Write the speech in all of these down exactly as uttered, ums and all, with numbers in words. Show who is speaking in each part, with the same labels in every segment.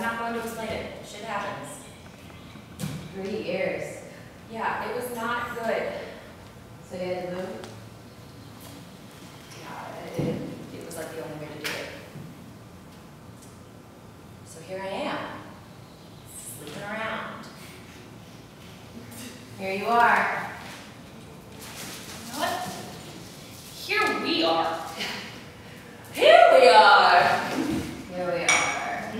Speaker 1: not going to explain it. Shit happens.
Speaker 2: Three years.
Speaker 1: Yeah, it was not good.
Speaker 2: So you had to move?
Speaker 1: Yeah, it, it was like the only way to do it. So here I am, sleeping around.
Speaker 2: Here you are.
Speaker 1: You know what? Here we are. Here we are.
Speaker 2: Here we are.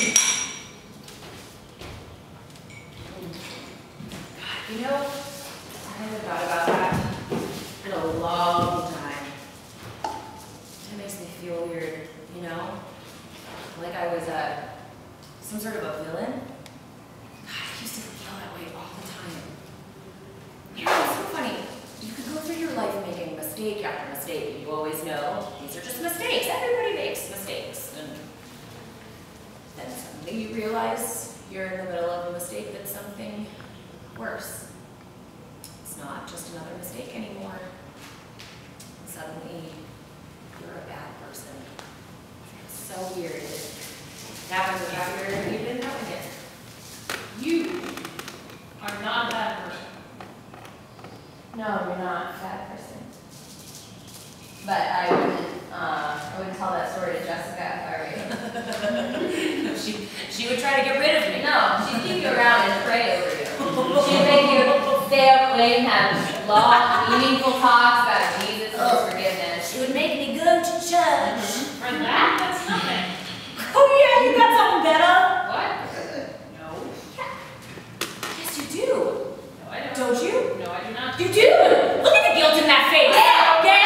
Speaker 1: God, you know, I haven't thought about that in a long time. It makes me feel weird, you know? Like I was a, some sort of a villain. God, I used to feel that way all the time. You know, it's so funny. You could go through your life making mistake after mistake, and you always know these are just mistakes. Everybody makes mistakes. And then suddenly you realize you're in the middle of a mistake that's something worse. It's not just another mistake anymore. And suddenly you're a bad person. It's so weird. It happens without your even knowing it.
Speaker 3: You are not a bad person.
Speaker 2: No, you're not a bad person. But I wouldn't, uh, I wouldn't tell that story to Jessica if I were you.
Speaker 1: No, she, she would try to get rid of me.
Speaker 2: No, she'd keep you around and pray over you. She'd make you stay up late and have long, meaningful talks about Jesus and his forgiveness.
Speaker 1: She would make me go to church.
Speaker 3: For that, that's nothing.
Speaker 1: Oh yeah, you got something better?
Speaker 3: What? No.
Speaker 1: Yes, you do.
Speaker 3: No, I don't.
Speaker 1: Don't you?
Speaker 3: No, I do not.
Speaker 1: You do. Look at the guilt in that face. Gayle,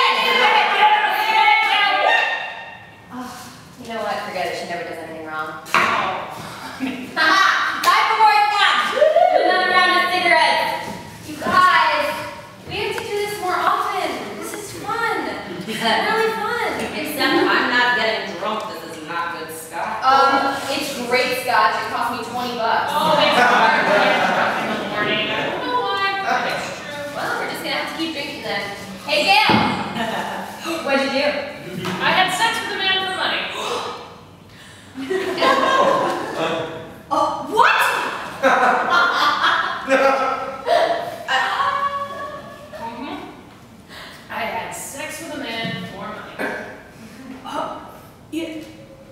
Speaker 2: Oh, you know what? Forget it. She never does anything wrong.
Speaker 3: Oh.
Speaker 2: Haha! Time for more snacks! Another round of cigarettes! You guys, we have to do this more often. This is fun. Really fun.
Speaker 1: Except I'm not getting drunk. This is not good scotch.
Speaker 2: Um, it's great scotch. It cost me twenty bucks.
Speaker 3: Oh, it's hard to get drunk in the morning. I don't know why, but it's true.
Speaker 2: Well, we're just gonna have to keep drinking then. Hey, Gayle! What'd you do?
Speaker 3: I had sex with a man for money.
Speaker 1: Oh, what?
Speaker 3: Mm-hmm. I had sex with a man for money.
Speaker 1: Oh, yeah.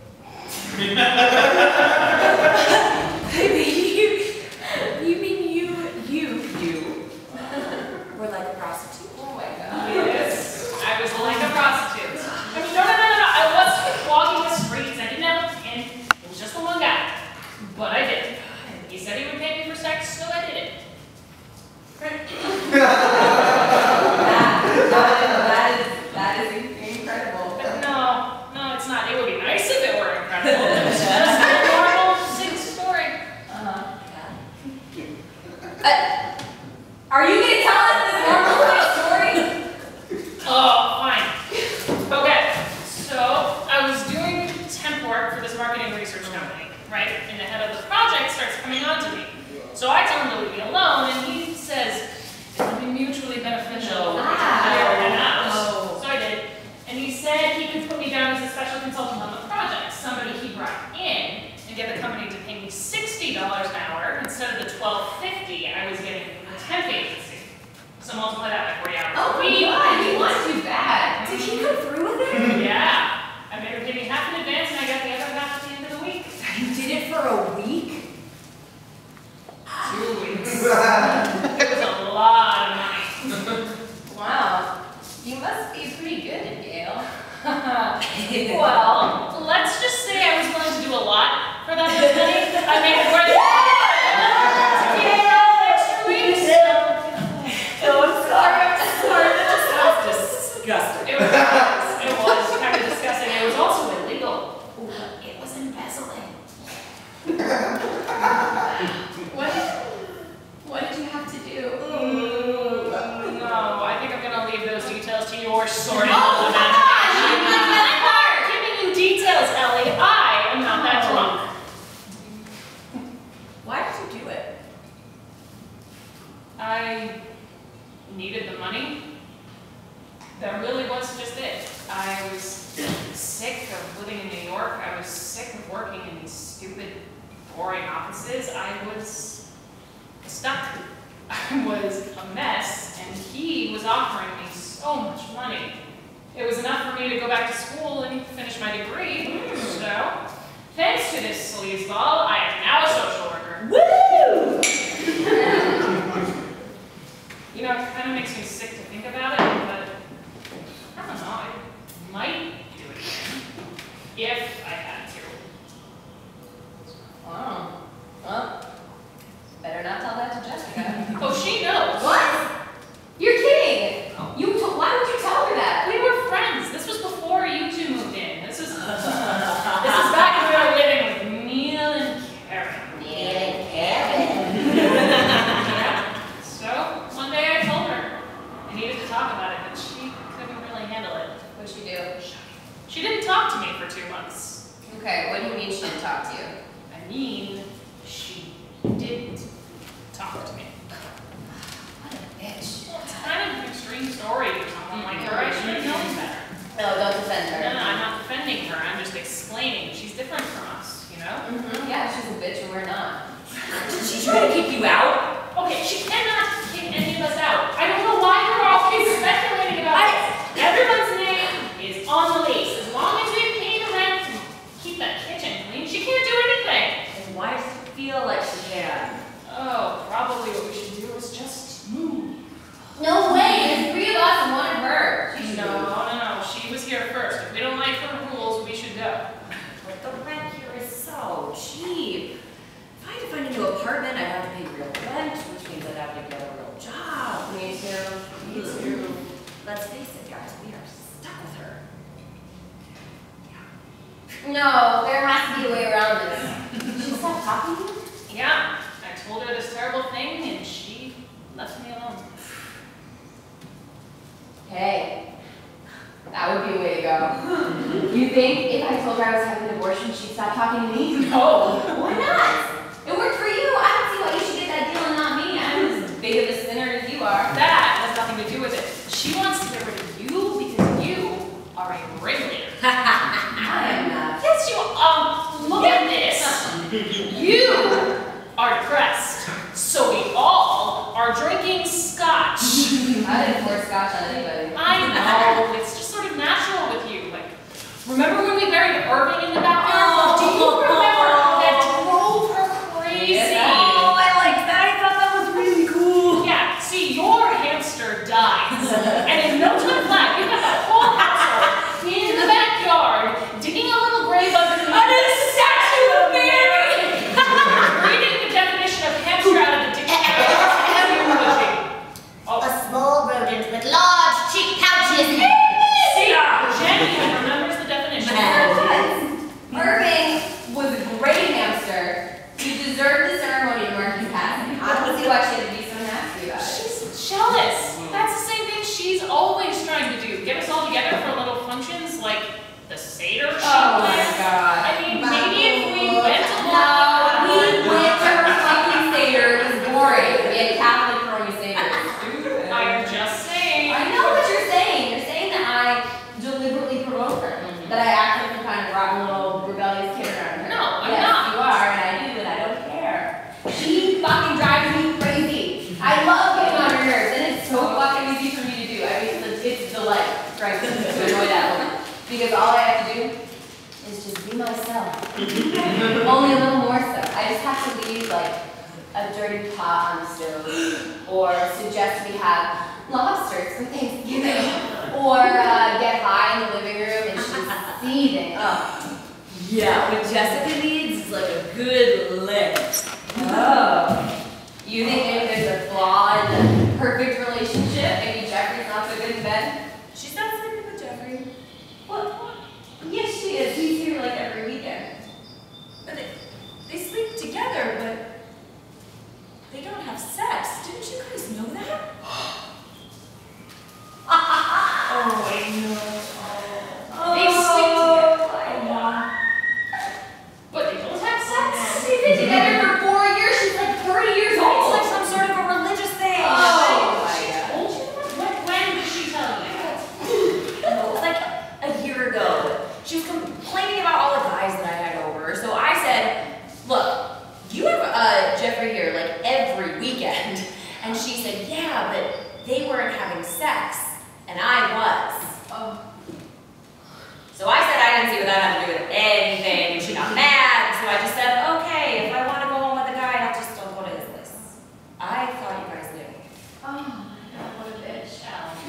Speaker 1: you, you mean you, you, you were like a prostitute?
Speaker 2: Oh my god.
Speaker 3: Yes, I was like a prostitute. I mean, no, no, no, no, no. I wasn't walking the streets. I didn't have a pin. It was just the one guy. But I did. He said he would pay me for sex, so I did it.
Speaker 2: That, that is, that is incredible.
Speaker 3: But no, no, it's not. It would be nice if it were incredible. It was just a normal sing story.
Speaker 2: Uh-huh. Yeah. Uh, are you gonna tell us this normal life story?
Speaker 3: Oh, fine. Okay, so I was doing temp work for this marketing research company, right? And the head of the project starts coming on to me. So I tell him to leave me alone, and he says it would be mutually beneficial to hire him out.
Speaker 1: Oh.
Speaker 3: So I did. And he said he could put me down as a special consultant on the project, somebody he brought in, and get the company to pay me sixty dollars an hour instead of the twelve fifty I was getting from the temp agency. So multiply that by forty hours
Speaker 2: Oh
Speaker 3: a
Speaker 2: my
Speaker 3: week.
Speaker 2: god, he wants you bad.
Speaker 1: Did he come through with it?
Speaker 3: Yeah. I made her pay me half in advance, and I got the other half at the end of the week.
Speaker 1: You did it for a week?
Speaker 3: Two weeks. It was a lot of money.
Speaker 2: Wow. You must be pretty good at Gayle.
Speaker 3: Well, let's just say I was willing to do a lot for that much money. I made it worth it. Yeah, extra weeks.
Speaker 1: Oh, I'm sorry, I'm sorry. That just sounds disgusting.
Speaker 3: It was, it was kind of disgusting. It was also illegal.
Speaker 1: It was embezzling.
Speaker 2: What did, what did you have to do?
Speaker 3: No, I think I'm going to leave those details to your sorting
Speaker 2: Oh,
Speaker 3: of the
Speaker 2: come on! You did my part!
Speaker 3: I'm giving you details, Ellie. I am not that drunk.
Speaker 1: Why did you do it?
Speaker 3: I needed the money. That really was just it. I was sick of living in New York. I was sick of working in these stupid warring offices, I was stuck. I was a mess, and he was offering me so much money. It was enough for me to go back to school and finish my degree. Mm. So, thanks to this sleazeball, I am now a social worker.
Speaker 1: Woo!
Speaker 3: You know, it kind of makes me sick to think about it, but I don't know, I might do it again, if I had to.
Speaker 2: Wow. Well, better not tell that to Jessica.
Speaker 3: Oh, she knows.
Speaker 2: What? You're kidding! You t why would you tell her that?
Speaker 3: We were friends. This was before you two moved in. This is, this is back when we were living with Neil and Karen.
Speaker 2: Neil and Karen.
Speaker 3: Yeah. So, one day I told her I needed to talk about it, but she couldn't really handle it.
Speaker 2: What'd she do?
Speaker 3: She didn't talk to me for two months.
Speaker 2: Okay, what do you mean she didn't talk to you?
Speaker 3: I mean, she didn't talk to me.
Speaker 2: What a bitch.
Speaker 3: It's kind of an extreme story for someone like her. I should have known better.
Speaker 2: No, don't defend her.
Speaker 3: No, no, I'm not defending her. I'm just explaining. She's different from us, you know?
Speaker 2: Mm-hmm. Yeah, she's a bitch and we're not.
Speaker 1: Did she try to kick you out?
Speaker 3: Okay, she cannot kick any of us out. I don't know why you're always speculating about this. Everyone's name is on the lease. As long as we pay the rent and keep that kitchen clean, she can't do anything.
Speaker 1: And why does it feel like she can?
Speaker 3: Oh, probably what we should do is just move.
Speaker 2: No way! There's three of us and one of her. She should
Speaker 3: No, no, no. She was here first. If we don't like her rules, we should go.
Speaker 1: But the rent here is so cheap. If I had to find a new apartment, I'd have to pay real rent, which means I'd have to get a real job.
Speaker 2: Me too.
Speaker 1: Me too. Let's face it, guys, we are stuck with her.
Speaker 2: No, there has to be a way around this. She stopped talking to you?
Speaker 3: Yeah, I told her this terrible thing, and she left me alone.
Speaker 2: Hey, that would be a way to go. You think if I told her I was having an abortion, she'd stop talking to me?
Speaker 3: No.
Speaker 2: Why not? It worked for you. I don't see why you should get that deal and not me. I'm as big of a sinner as you are.
Speaker 3: That has nothing to do with it. She wants to get rid of you because you are a ringleader.
Speaker 2: I am not.
Speaker 3: Yes, you um look at this. You are depressed. So we all are drinking scotch.
Speaker 2: I didn't pour scotch on anybody.
Speaker 3: I know, it's just sort of natural with you. Like, remember when we buried Irving in the backyard? Do you remember how that drove her crazy?
Speaker 2: Yes,
Speaker 1: Oh, I like that. I thought that was really cool.
Speaker 3: Yeah, see, your hamster dies. And in no time flat, you got the whole household in the backyard, digging a little grave underneath.
Speaker 1: Under the statue of Mary.
Speaker 3: Reading the definition of hamster out of the dictionary. Oh,
Speaker 2: A small rodent with large cheek pouches.
Speaker 3: see, Jenny remembers the definition.
Speaker 2: Irving was a great hamster. He deserved the ceremony to mark his passing. I don't see why she had to be so nasty about it.
Speaker 3: She's jealous. That's the same thing she's always trying to do. Get us all together for little functions like the Seder or
Speaker 2: Oh
Speaker 3: something.
Speaker 2: my god.
Speaker 3: I mean, maybe if we went to
Speaker 2: No, we went to her fucking Seder. It was boring. We had Catholic Roman Seders.
Speaker 3: I'm just saying.
Speaker 2: I know what you're saying. You're saying that I deliberately provoke her. That I act like some kind of rotten little rebellious kid around her.
Speaker 3: No, I'm
Speaker 2: yes,
Speaker 3: not.
Speaker 2: you are, and I do, and I don't care. She fucking drives me crazy. I love getting on her nerves, and it's so fucking easy for me to do. I mean, it's, it's a delight, frankly, to annoy that woman. Because all I have to do is just be myself. Only a little more so. I just have to leave, like, a dirty pot on the stove, or suggest we have lobsters for Thanksgiving, or uh, get high in the living room and she's seething. Oh.
Speaker 1: Yeah, what Jessica needs is like a good lick.
Speaker 2: Oh. You think maybe there's a flaw in the perfect relationship? Maybe Jeffrey's not so good in bed?
Speaker 1: She's not sleeping with Jeffrey.
Speaker 2: What? Yes, she is. He's here like every weekend.
Speaker 1: But they, they sleep together, but they don't have sex. Didn't you guys know that? Oh, I know. Oh.
Speaker 3: They sleep together.
Speaker 2: I know.
Speaker 3: But they don't have sex.
Speaker 2: They've been together for four years. She's like thirty years old.
Speaker 1: It's like some sort of a religious thing.
Speaker 2: Oh my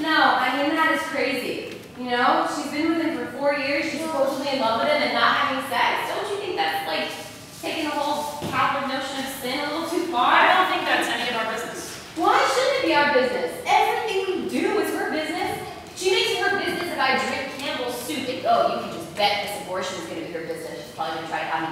Speaker 2: No, I mean, that is crazy. You know, she's been with him for four years, she's supposedly in love with him and not having sex. Don't you think that's like taking the whole Catholic notion of sin a little too far?
Speaker 3: I don't think that's any of our business.
Speaker 2: Why shouldn't it be our business? Everything we do is her business. She makes it her business if I drink Campbell's soup. And, oh, you can just bet this abortion is going to be her business. She's probably going to try to have me